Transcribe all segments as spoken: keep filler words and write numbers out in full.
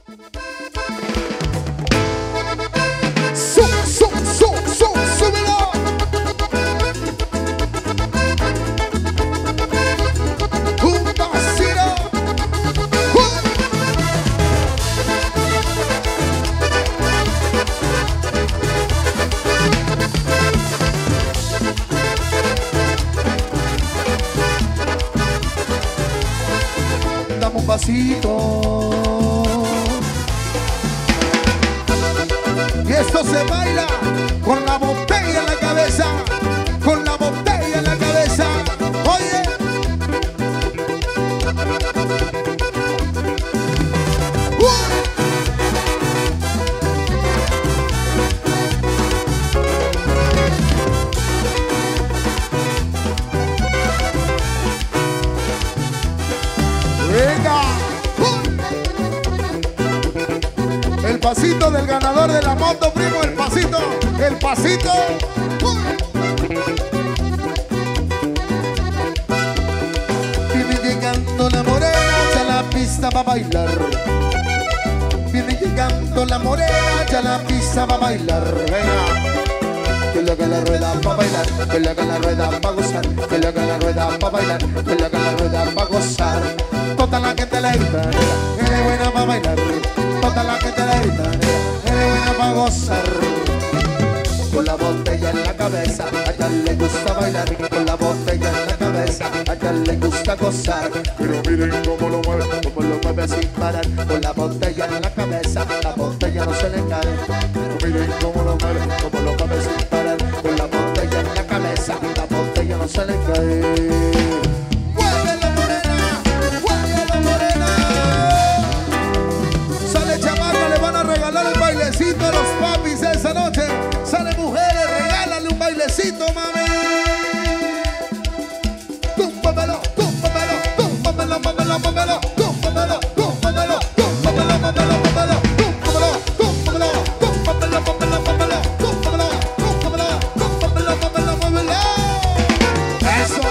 Sub, sub, sub, sub, súbelo. Un vacío. Dame un pasito. Y esto se baila con la botella en la cabeza, con la botella en la cabeza. Oye. Uh. Venga. El pasito del ganador de la moto, primo, el pasito, el pasito. Viene llegando la morena ya la pista va a bailar. Viene llegando la morena ya la pista va a bailar. Venga. Que le haga la rueda pa' bailar, que le haga la rueda pa' gozar, que le haga la rueda pa' bailar, que le haga la rueda pa' gozar. Toda la gente le grita, él es buena pa' bailar. Toda la gente le grita, él es buena pa' gozar. Con la botella en la cabeza, a ella le gusta bailar. Con la botella en la cabeza, a ella le gusta gozar. Pero miren cómo lo mueve, cómo lo mueve sin parar. Con la botella en la cabeza, la botella no se le cae. Pero miren cómo lo mueve, cómo lo mueve sin parar. Con la botella en la cabeza, la botella no se le cae. Regalar un bailecito a los papis esa noche. Sale mujeres, regálale un bailecito, mami. Túmbamelo, túmbamelo, túmbamelo, túmbamelo, túmbamelo, túmbamelo, túmbamelo, túmbamelo, túmbamelo, túmbamelo, túmbamelo, túmbamelo, túmbamelo, túmbamelo, túmbamelo, túmbamelo, túmbamelo, túmbamelo. Eso.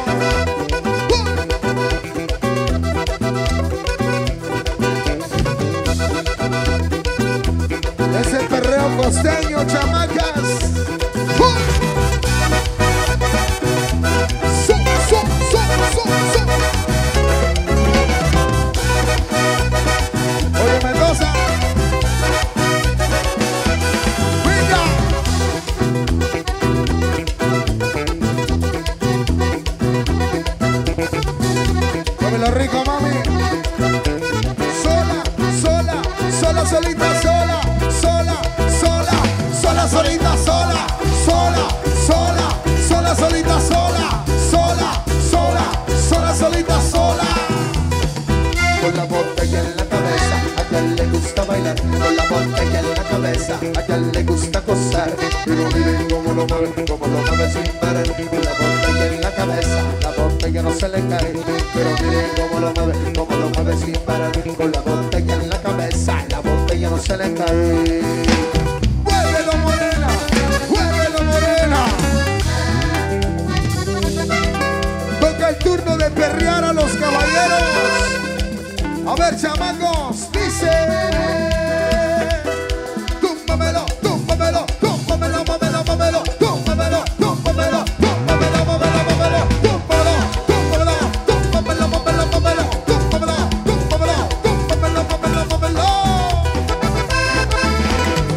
Es el perreo costeño, chamacas. ¡Uh! ¡Su, su, su, su, su! Oye, Mendoza. ¡Venga! Cómelo rico, mami. Sola, sola, sola, solita, sola. Sola, solita, sola, sola, sola, sola, solita, sola, sola, sola, sola, solita, sola. Con la botella en la cabeza, a ella le gusta bailar. Con la botella en la cabeza, a ella le gusta gozar. Pero miren cómo lo mueve, cómo lo mueve sin parar. Con la botella en la cabeza, la botella no se le cae. Pero miren cómo lo mueve, cómo lo mueve sin parar. Con la botella en la cabeza, la botella no se le cae. Morena, jueguelo morena. Toca el turno de perrear a los caballeros. A ver, chamacos, dice. Túmbamelo, túmbamelo, túmbamelo, túmbamelo, túmbamelo, túmbamelo, túmbamelo, túmbamelo, túmbamelo, túmbamelo, túmbamelo, túmbamelo, túmbamelo, túmbamelo, túmbamelo, túmbamelo, túmbamelo, túmbamelo.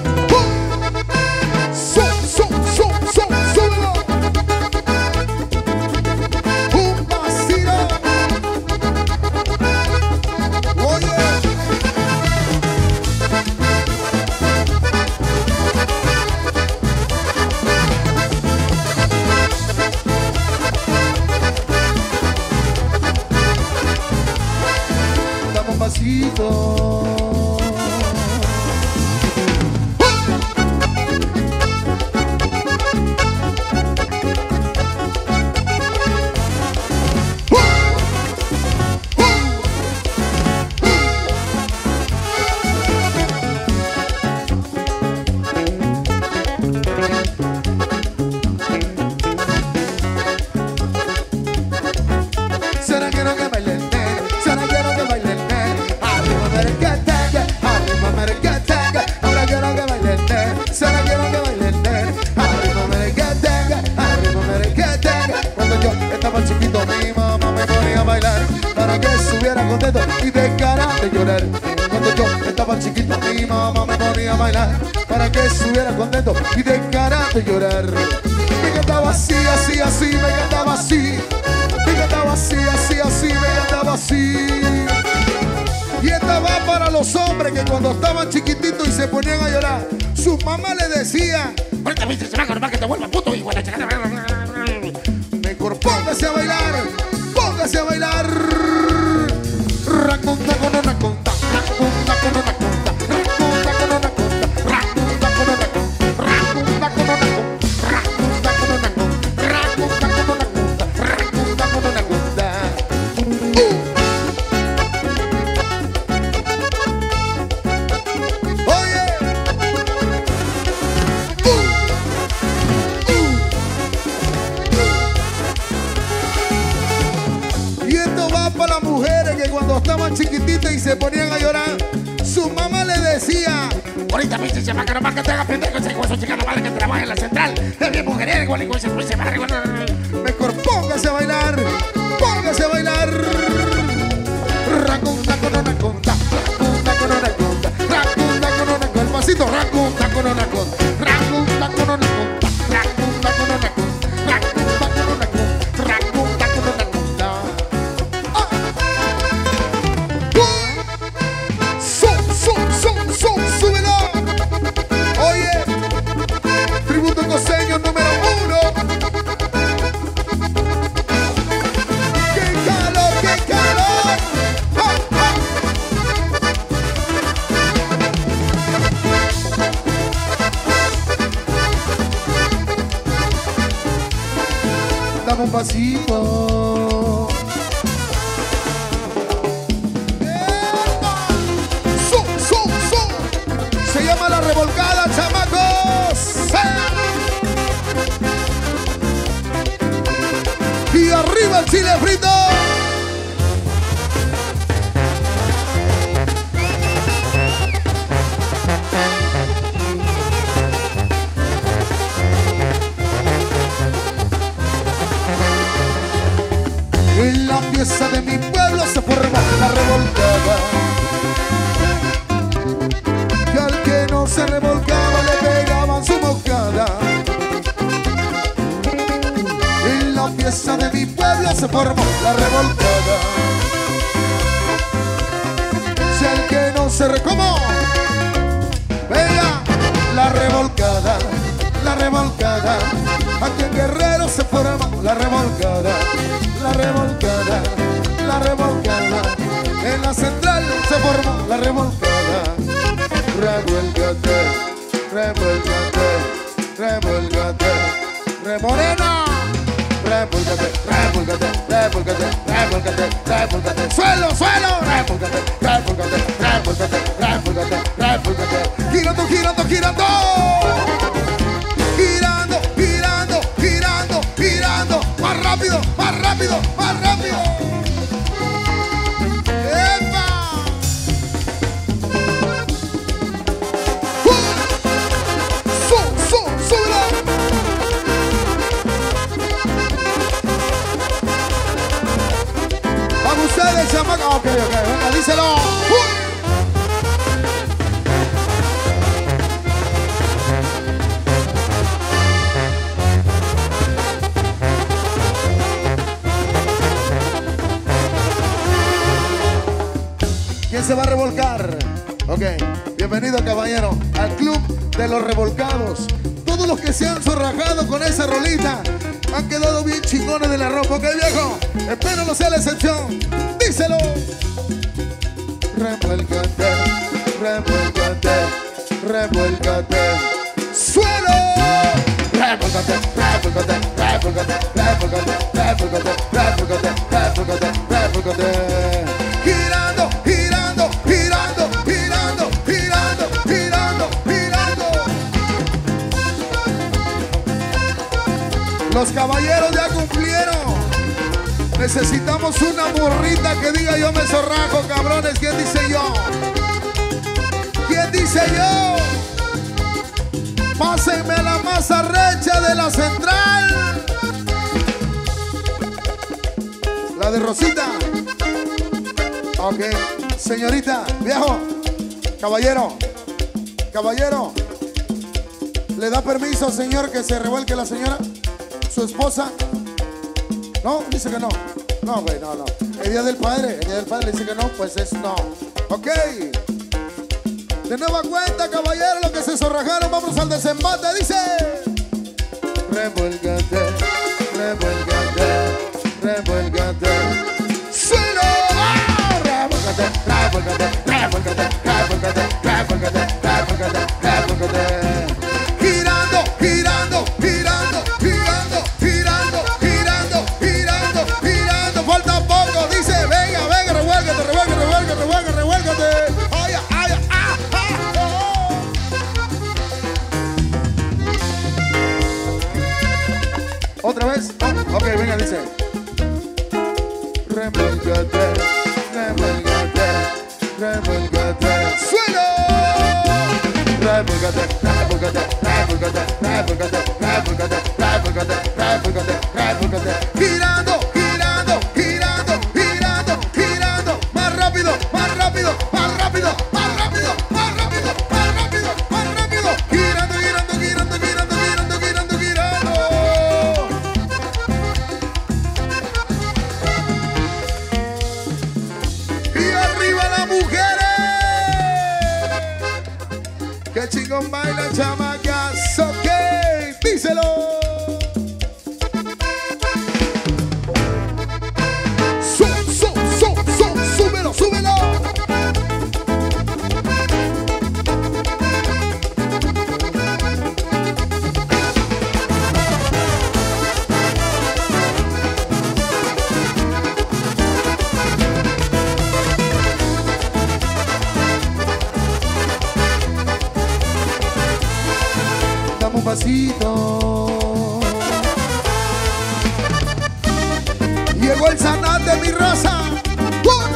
Cuando yo estaba chiquito mi mamá me ponía a bailar para que estuviera contento y de cara de llorar. Me cantaba así, así, así, me cantaba así. Me cantaba así, así, así, me cantaba así. Y esta va para los hombres que cuando estaban chiquititos y se ponían a llorar, su mamá le decía: ahorita viste, se va a acordar que te vuelva puto y bueno, mejor póngase a bailar, póngase a bailar. Raconta con una conta, raconta con una conta, raconta con una conta, raconta con una conta, raconta con una conta, raconta con una conta, raconta con una conta, raconta con una conta. Oye, y esto va para las mujeres que cuando estaban chiquititas y se ponían a llorar, su mamá le decía: ahorita viste, se va a acabar que te haga pendejo ese hueso chicano madre que trabaja en la central. Es bien mujer, igual igual se fue, se va a regalar. Mejor póngase a bailar, póngase a bailar. Raconta con una conta, raconta con una conta, raconta con una conta. El pasito, raconta con una conta, raconta con una conta, raconta con una conta, raconta con una conta, raconta con una conta. ¡Súbelo! Oye, tributo costeño número uno. ¡Qué calor, qué calor! ¡Ah, ah! Dame un pasito. Se llama la revolcada, chamacos. Y arriba el chile frito. En la fiesta de mi pueblo se formó la revolcada. Y al que no se revolcaba le pegaban su mocada. En la fiesta de mi pueblo se formó la revolcada. Si al que no se re... ¿Cómo? Venga, la revolcada, la revolcada. Aquí en Guerrero se formó la revolcada, la revolcada, la revolcada. En la central se formó la revolcada. Revuélcate, revuélcate, revuélcate, remorena. Revuélcate, revuélcate, revuélcate, revuélcate, revuélcate. Suelo, suelo. Revuélcate, revuélcate, revuélcate, revuélcate, revuélcate. Girando, girando, girando. Girando, girando, girando, girando. Más rápido, más rápido, más rápido. Ustedes, chamaca. Ok, ok, venga, díselo. Uy. ¿Quién se va a revolcar? Ok, bienvenido caballero al club de los revolcados. Todos los que se han zorrajado con esa rolita han quedado bien chingones de la ropa, ¿ok, viejo? Espero no sea la excepción. Díselo. Revuélcate, revuélcate, revuélcate. ¡Suelo! Revuélcate, revuélcate, revuélcate, revuélcate, revuélcate, revuélcate, revuélcate, revuélcate. Girando, girando, girando, girando, girando, girando, girando. Los caballeros ya cumplieron. Necesitamos una burrita que diga yo me zorrajo, cabrones. ¿Quién dice yo? ¿Quién dice yo? Pásenme la más arrecha de la central. La de Rosita. Ok, señorita, viejo, Caballero, caballero, ¿le da permiso, señor, que se revuelque la señora? ¿Su esposa? No, dice que no. No, güey, no, no. El día del padre, el día del padre dice que no, pues es no. Ok. De nueva cuenta, caballero, lo que se zorrajaron, vamos al desembate, dice. Revuélgate, revuélgate, revuélgate. ¡Suelo! ¡Ah! Revuélgate, revuélgate, revuélgate, revuélgate, revuélgate, revuélgate, revuélgate. Girando, girando, girando, girando, girando, girando, girando, girando. Falta poco, dice. Venga, venga, revuélgate, revuélgate, revuélgate, revuélgate, revuélgate. ¡Ay, ay, ah, ah, oh! ¿Otra vez? Oh, ok, venga, dice. Revuélgate, revuélgate, revuélgate. ¡Suelo! Revuélgate, revuélgate, revuélgate, revuélgate, revuélgate, revuélgate, revuélgate, revuélgate. Girando, girando, girando, girando, girando. Más rápido, más rápido, más rápido, más rápido, más rápido, más rápido, más rápido. Girando, girando, girando, girando, girando, girando, girando. Y arriba las mujeres. Que chingón bailan, chamacas, ok, díselo. Su, su, su, su, súbelo, súbelo. Dame un pasito. Llegó el sanate, mi raza. ¡Uh!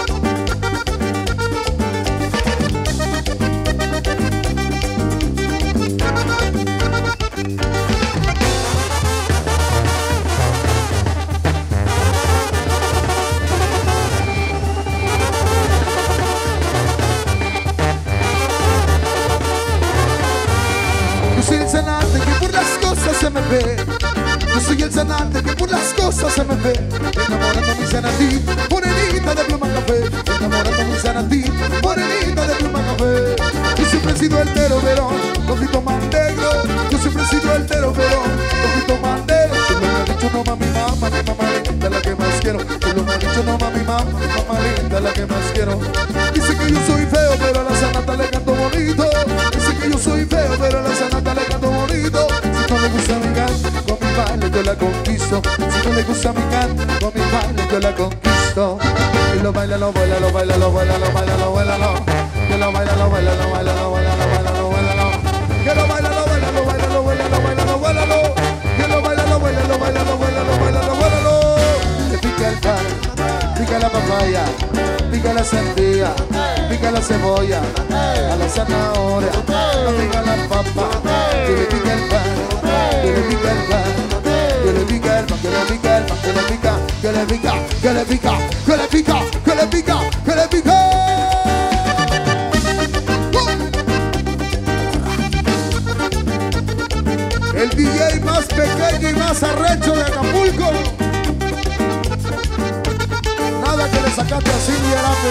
Yo soy el sanate que por las cosas se me ve. Yo soy el sanate que por las cosas se me ve. Enamorando mi sanatí, morenita de pluma café. Enamorando mi sanatí, morenita de pluma café. Yo siempre he sido altero, pero ojito más negro. Yo siempre he sido altero, pero ojito más negro. Tú lo me has dicho, no mami, mamá, mi mamá linda, la que más quiero. Tú lo me has dicho, no mami, mamá, mi mamá linda, la que más quiero. Dice que yo soy feo, pero a la sanata le canto bonito. Dice que yo soy feo, pero a la sanata le canto bonito. Si no le gusta mi canto, con mi baile yo la conquisto. Si no le gusta mi canto, con mi baile yo la conquisto. Y lo baila, lo baila, lo baila, lo baila, lo baila, lo baila, lo. Que lo baila, lo baila, lo baila, lo baila, lo baila, lo baila, lo. Que lo baila, lo baila, lo baila, lo baila, lo baila, lo baila, lo. Que lo baila, lo baila, lo baila, lo baila, lo baila, lo baila, lo. Le pica el pan, pica la papaya, pica la sandía, pica la cebolla, a la zanahoria, no pica la papa, que le pica el pan, que le pica el pan, que le pica el pan, que le pica el pan, que le pica, que le pica, que le pica, que le pica, que le pica, que le pica. El D J más pequeño y más arrecho de Acapulco. Nada que le sacaste así, mi arape.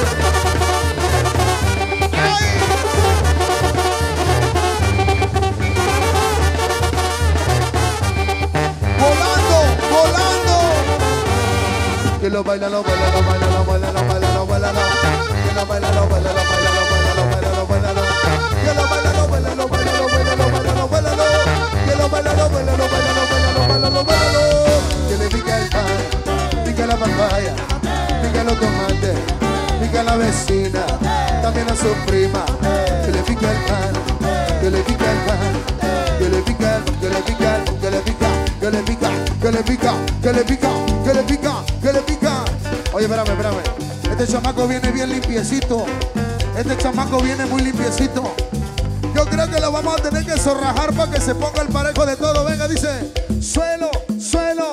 Volando, volando. Que lo baila, lo baila, lo baila, lo baila, lo baila, lo baila, lo. Que lo baila, lo baila, lo baila, lo baila, lo baila, lo baila, lo. Que lo baila, lo baila, lo baila, lo baila, lo baila, lo baila, lo. Que lo baila, lo baila, lo baila, lo baila, lo baila, lo baila, lo. Que le pica el pan, pica la papaya, pica los tomates, pica la vecina, también a su prima. Que le pica el pan, que le pica el pan, que le pica el pan, que le pica el pan, que le pica, que le pica, que le pica, que le pica, que le pica, que le pica. Oye, espérame, espérame. Este chamaco viene bien limpiecito. Este chamaco viene muy limpiecito. Yo creo que lo vamos a tener que zorrajar para que se ponga el parejo de todo. Venga, dice, suelo, suelo.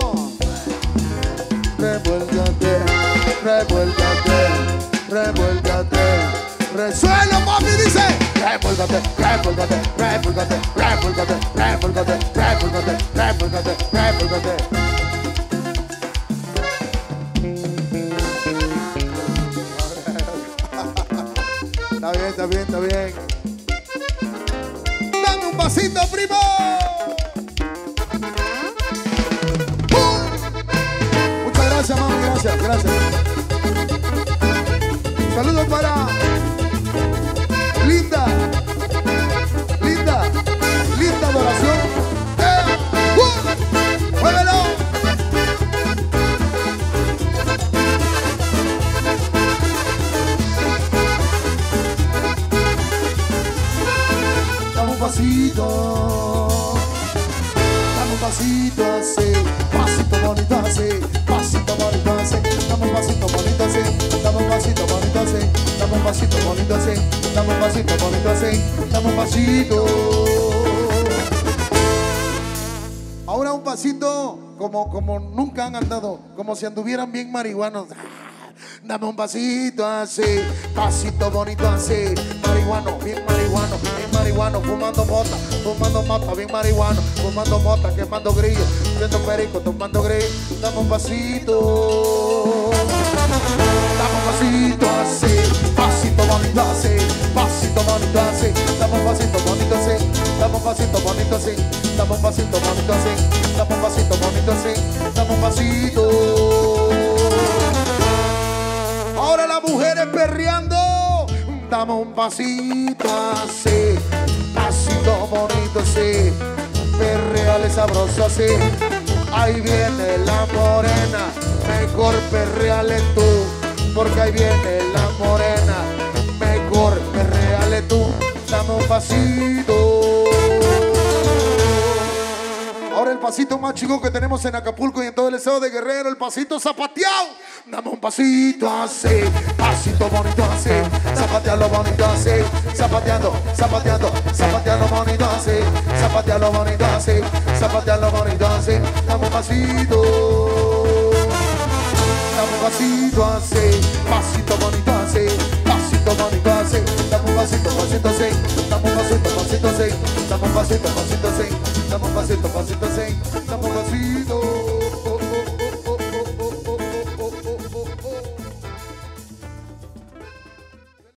Revuélgate, revuélgate, revuélgate. Resuelo, papi, dice. Revólgate, revólgate, revólgate, revólgate, revólgate, revólgate, revólgate, revólgate. Está bien, está bien, está bien. Dame un pasito, primo. ¡Uh! Muchas gracias, mami, gracias, gracias. Saludos para Linda, Linda, Linda Adoración. ¡Eh! ¡Uh! ¡Muévelo! Dame un pasito, dame un pasito así, pasito bonito así, pasito bonito así, dame un pasito bonito así, dame un pasito bonito así, dame un pasito bonito así, dame un pasito bonito así, dame un pasito. Ahora un pasito como, como nunca han andado, como si anduvieran bien marihuanos. Dame un pasito así, pasito bonito así, marihuano, bien marihuano, bien marihuano, fumando mota, fumando mota, bien marihuano, fumando mota, quemando grillo, viendo perico, tomando grillo. Dame un pasito, dame un pasito así, pasito bonito así, pasito bonito así, dame un pasito bonito así, dame un pasito bonito así, dame un pasito bonito así, dame un pasito bonito así, dame un pasito. Ahora las mujeres perreando, dame un pasito así, pasito bonito así, perreale sabroso así. Ahí viene la morena, mejor perreale tú, porque ahí viene la morena, mejor perreale tú, dame un pasito. Ahora el pasito más chico que tenemos en Acapulco y en todo el estado de Guerrero, el pasito zapateado. Dame un pasito así, pasito bonito así, zapatealo bonito así, zapateando, zapateando, zapatealo bonito así, zapatealo bonito así, zapatealo bonito así. Dame un pasito, dame un pasito así, pasito bonito así, pasito bonito así, dame un pasito, pasito así, dame un pasito, pasito así, dame un pasito, pasito así, dame un pasito, pasito así.